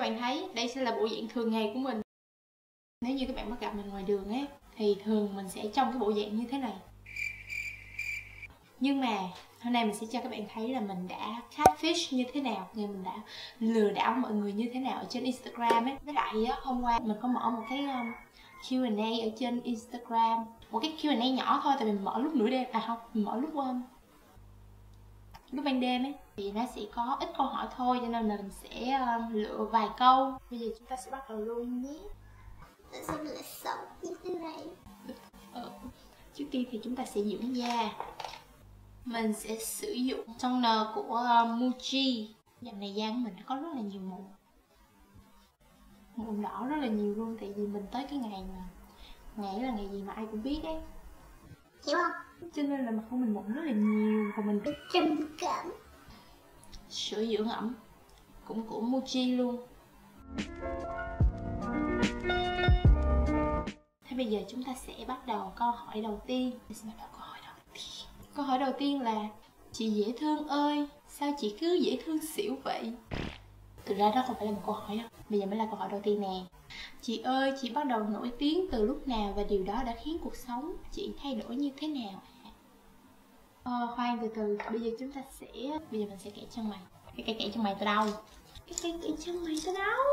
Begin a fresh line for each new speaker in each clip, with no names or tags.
bạn thấy, đây sẽ là bộ dạng thường ngày của mình. Nếu như các bạn bắt gặp mình ngoài đường ấy, thì thường mình sẽ trong cái bộ dạng như thế này. Nhưng mà hôm nay mình sẽ cho các bạn thấy là mình đã catfish như thế nào, thì mình đã lừa đảo mọi người như thế nào ở trên Instagram ấy. Với lại hôm qua mình có mở một cái Q&A ở trên Instagram, một cái Q&A nhỏ thôi, tại vì mình mở lúc nửa đêm, không, mình mở lúc ban đêm ấy, thì nó sẽ có ít câu hỏi thôi, cho nên là mình sẽ lựa vài câu. Bây giờ chúng ta sẽ bắt đầu luôn nhé.
Tại sao mình lại xấu như thế này?
Trước tiên thì chúng ta sẽ dưỡng da. Mình sẽ sử dụng toner của Muji. Dạo này da của mình có rất là nhiều mụn đỏ rất là nhiều luôn, tại vì mình tới cái ngày mà ngày là ngày gì mà ai cũng biết ấy,
Hiểu không?
cho nên là mặt của mình mụn rất là nhiều. Và mình
Trầm cảm.
sữa dưỡng ẩm cũng của Muji luôn. Thế bây giờ chúng ta sẽ bắt đầu câu hỏi đầu tiên. Câu hỏi đầu tiên là: chị dễ thương ơi, sao chị cứ dễ thương xỉu vậy? Thực ra đó không phải là một câu hỏi đâu. Bây giờ mới là câu hỏi đầu tiên nè. Chị ơi, chị bắt đầu nổi tiếng từ lúc nào và điều đó đã khiến cuộc sống chị thay đổi như thế nào? Khoan, từ từ. Bây giờ mình sẽ kẻ chân mày. Cái kẻ chân mày từ đâu? Cái kẻ chân mày từ đâu?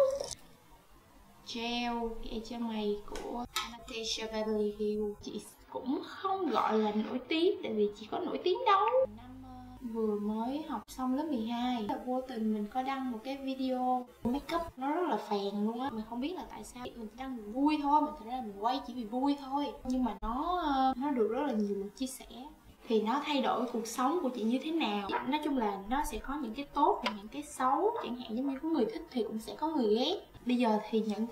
Gel kẻ chân mày của Anastasia Beverly Hills. Chị cũng không gọi là nổi tiếng, tại vì chị có nổi tiếng đâu. Năm vừa mới học xong lớp 12 là vô tình mình có đăng một cái video make up, nó rất là phèn luôn á. Mình không biết là tại sao, mình đăng vì vui thôi, mà thật ra là mình quay chỉ vì vui thôi, nhưng mà nó được rất là nhiều lượt chia sẻ. Thì nó thay đổi cuộc sống của chị như thế nào? Nói chung là nó sẽ có những cái tốt và những cái xấu. Chẳng hạn giống như có người thích thì cũng sẽ có người ghét. Bây giờ thì những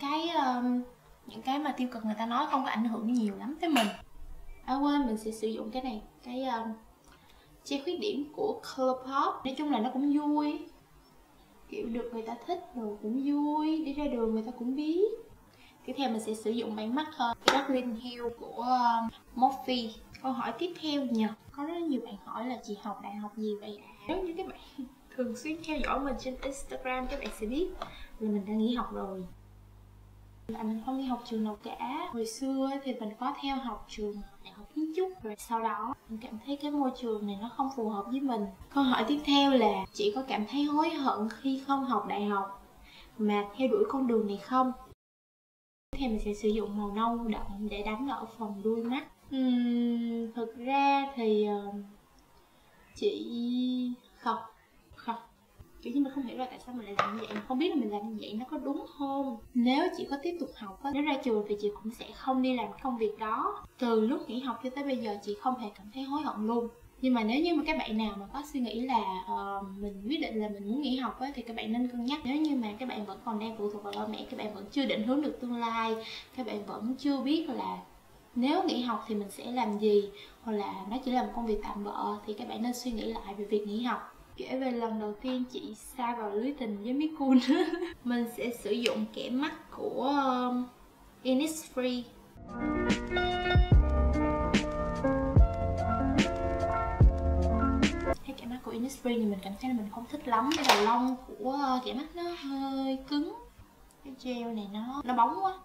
cái mà tiêu cực người ta nói không có ảnh hưởng nhiều lắm tới mình. Quên, mình sẽ sử dụng cái này, cái che khuyết điểm của Colourpop. Nói chung là nó cũng vui, kiểu được người ta thích rồi cũng vui, đi ra đường người ta cũng biết. Tiếp theo mình sẽ sử dụng bánh mắt Darkling Hill của Morphe. Câu hỏi tiếp theo nhờ, có rất nhiều bạn hỏi là chị học đại học gì vậy ạ? Nếu như các bạn thường xuyên theo dõi mình trên Instagram, các bạn sẽ biết là mình đã nghỉ học rồi. Là mình không đi học trường nào cả. Hồi xưa thì mình có theo học trường đại học kiến trúc, rồi sau đó mình cảm thấy cái môi trường này nó không phù hợp với mình. Câu hỏi tiếp theo là chị có cảm thấy hối hận khi không học đại học mà theo đuổi con đường này không? Tiếp theo mình sẽ sử dụng màu nâu đậm để đánh ở phần đuôi mắt. Thực ra thì chị không kiểu như mình không hiểu là tại sao mình lại làm như vậy, mình không biết là mình làm như vậy nó có đúng không. Nếu chị có tiếp tục học á, nếu ra trường thì chị cũng sẽ không đi làm công việc đó. Từ lúc nghỉ học cho tới bây giờ chị không hề cảm thấy hối hận luôn. Nhưng mà nếu như mà các bạn nào mà có suy nghĩ là mình quyết định là mình muốn nghỉ học á, thì các bạn nên cân nhắc. Nếu như mà các bạn vẫn còn đang phụ thuộc vào ba mẹ, các bạn vẫn chưa định hướng được tương lai, các bạn vẫn chưa biết là nếu nghỉ học thì mình sẽ làm gì, hoặc là nó chỉ là một công việc tạm bợ, thì các bạn nên suy nghĩ lại về việc nghỉ học. Kể về lần đầu tiên chị sa vào lưới tình với Mikun. Mình sẽ sử dụng kẻ mắt của Innisfree. Cái kẻ mắt của Innisfree thì mình cảm thấy là mình không thích lắm. Cái đầu lông của kẻ mắt nó hơi cứng, cái gel này nó bóng quá.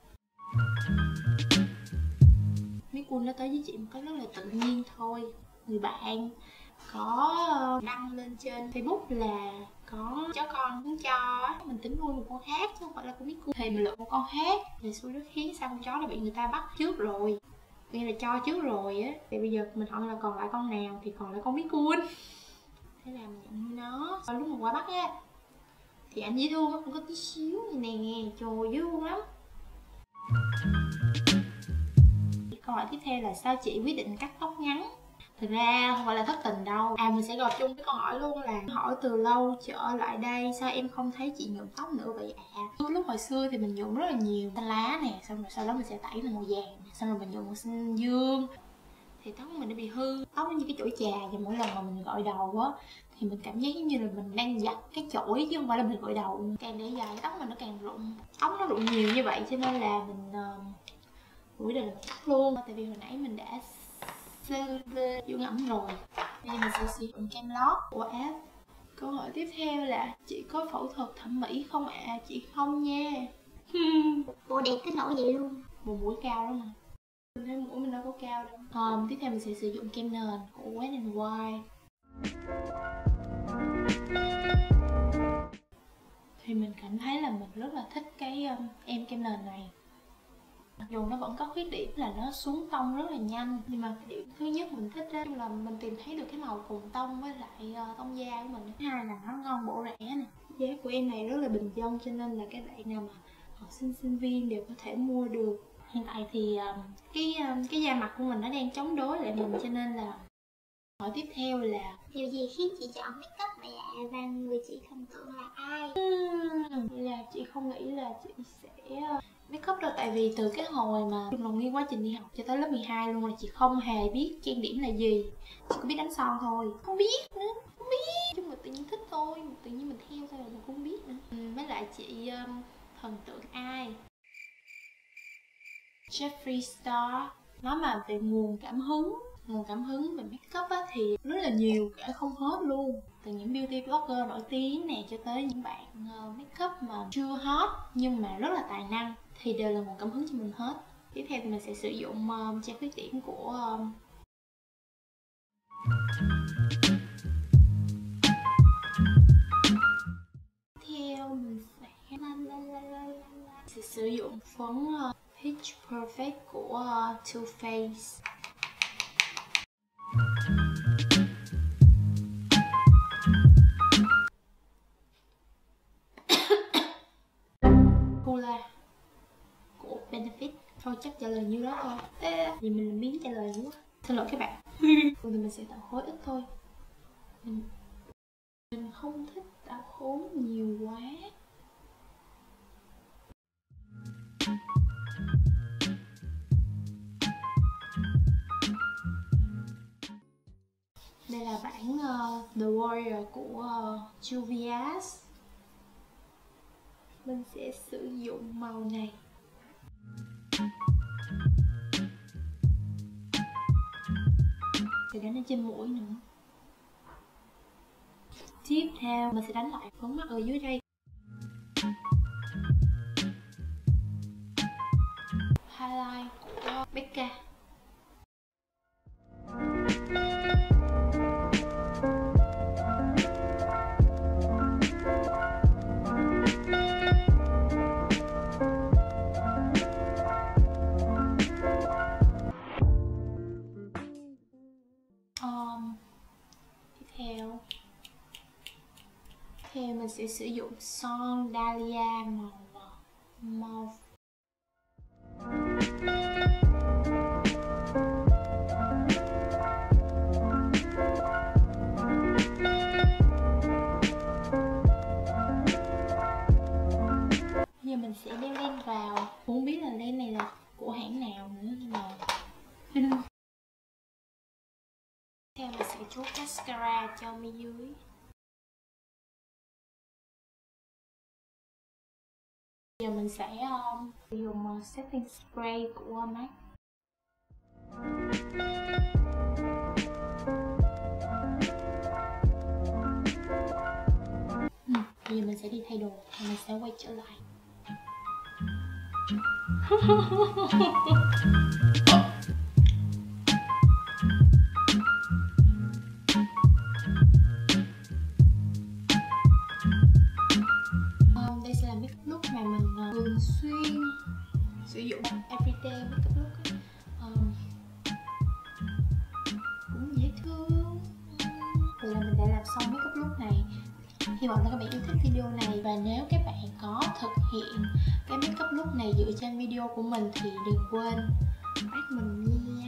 Mikun nó tới với chị một cách rất là tự nhiên thôi. Người bạn có đăng lên trên Facebook là có chó con muốn cho, mình tính nuôi một con khác chứ không phải là con Mikun. Thì mình lựa một con khác, thì xui rất khiến sao con chó đã bị người ta bắt trước rồi, nghĩa là cho trước rồi á. Thì bây giờ mình hỏi là còn lại con nào, thì còn lại con Mikun. Thế là mình nhận nó. Lúc mà qua bắt á thì anh dễ thương, không có tí xíu này nè, trời dễ thương lắm. Câu hỏi tiếp theo là sao chị quyết định cắt tóc ngắn? Thực ra không phải là thất tình đâu. Mình sẽ gộp chung cái câu hỏi luôn là hỏi từ lâu trở lại đây sao em không thấy chị nhuộm tóc nữa vậy ạ? Lúc hồi xưa thì mình nhuộm rất là nhiều xanh lá nè, xong rồi sau đó mình sẽ tẩy thành màu vàng, xong rồi mình nhuộm màu xanh dương, thì tóc mình nó bị hư. Tóc nó như cái chổi trà, và mỗi lần mà mình gội đầu á thì mình cảm giác giống như là mình đang giặt cái chổi chứ không phải là mình gội đầu. Càng để dài tóc mình nó càng rụng, tóc nó rụng nhiều như vậy cho nên là mình quyết định là mình cắt luôn. Tại vì hồi nãy mình đã dưỡng ẩm rồi. Bây giờ mình sẽ sử dụng kem lót của Câu hỏi tiếp theo là chị có phẫu thuật thẩm mỹ không ạ? Chị không nha.
Bộ đẹp tới nỗi vậy luôn.
Một mũi cao lắm mà. Mình thấy mũi mình đâu có cao đâu. Tiếp theo mình sẽ sử dụng kem nền của Wet n Wild. Thì mình cảm thấy là mình rất là thích cái em kem nền này. Mặc dù nó vẫn có khuyết điểm là nó xuống tông rất là nhanh, nhưng mà cái điểm thứ nhất mình thích đó là mình tìm thấy được cái màu cùng tông với lại tông da của mình. Thứ hai là nó ngon bổ rẻ nè. Giá của em này rất là bình dân, cho nên là các bạn nào mà học sinh viên đều có thể mua được. Hiện tại thì cái da mặt của mình nó đang chống đối lại mình, cho nên là hỏi tiếp theo là
điều gì khiến chị chọn make up vậy ạ? Và người chị thần tượng là ai?
Là chị không nghĩ là chị sẽ make up đâu, tại vì từ cái hồi mà trong nguyên quá trình đi học cho tới lớp 12 luôn là chị không hề biết trang điểm là gì, chỉ có biết đánh son thôi, không biết nữa, không biết, chung là tự nhiên thích thôi, tự nhiên mình theo thôi, mình không biết nữa. Với lại chị thần tượng ai? Jeffree Star. Nói mà về nguồn cảm hứng về make up á, thì rất là nhiều, kể không hết luôn. Từ những beauty blogger nổi tiếng nè cho tới những bạn make up mà chưa hot nhưng mà rất là tài năng thì đều là nguồn cảm hứng cho mình hết. Tiếp theo thì mình sẽ sử dụng trang khuyết điểm của theo mình sẽ sử dụng phấn Pitch Perfect của Too Faced. Hoola của Benefit. Thôi chắc trả lời như đó thôi. Vì mình làm biến trả lời quá. Xin lỗi các bạn. Thì mình sẽ tạo khối ít thôi. Mình không thích tạo khối nhiều quá. Đây là bản The Warrior của Juvia's. Mình sẽ sử dụng màu này. Sẽ đánh ở trên mũi nữa. Tiếp theo mình sẽ đánh lại phấn mắt ở dưới đây. Highlight của Becca. Tiếp theo mình sẽ sử dụng son Dahlia màu mauve. Bây giờ mình sẽ đeo len vào. Không biết là len này là của hãng nào nữa nhưng mà theo mình sẽ chốt mascara cho mi dưới. Giờ mình sẽ sử dụng setting spray của MAC. Bây giờ mình sẽ đi thay đồ và mình sẽ quay trở lại. Đây sẽ là make up look mà mình thường xuyên sử dụng everyday make up look ấy. Cũng dễ thương. Vậy là mình đã làm xong make up look này. Hy vọng là các bạn yêu thích video này, và nếu các bạn có thực hiện cái make up look này dựa trên video của mình thì đừng quên tag mình nha.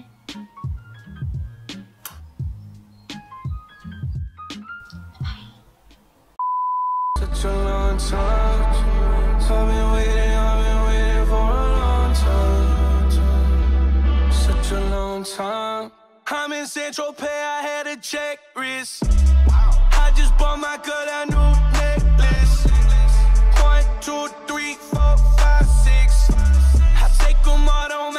Such a long time. I've been waiting for a long time. Such a long time. I'm in Central Pay, I had to check wrist. I just bought my girl that